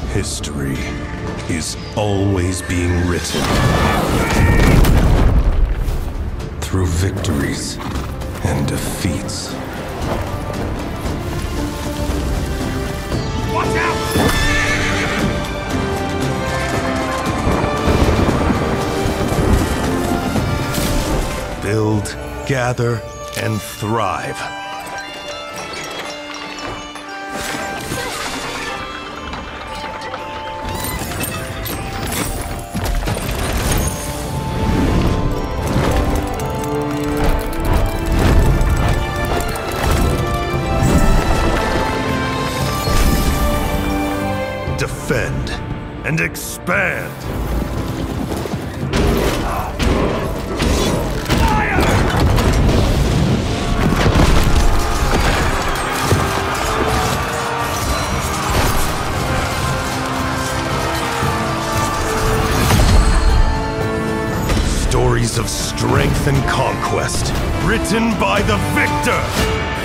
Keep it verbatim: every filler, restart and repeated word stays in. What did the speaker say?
History is always being written through victories and defeats. Watch out! Build, gather, and thrive. Defend and expand. Stories of strength and conquest, written by the victor!